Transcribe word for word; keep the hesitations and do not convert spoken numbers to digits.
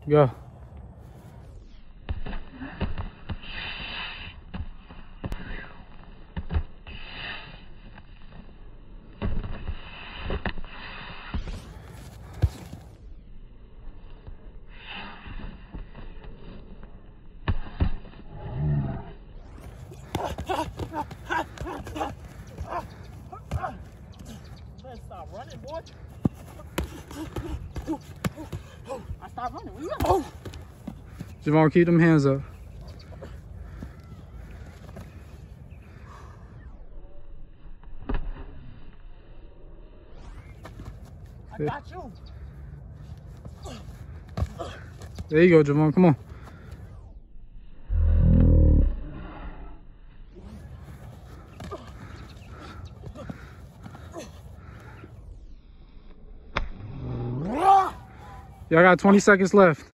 Go. Stop running, boy. I stopped running. Where you at? Oh. Javon, keep them hands up. I got you. There you go, Javon. Come on. Y'all got twenty seconds left.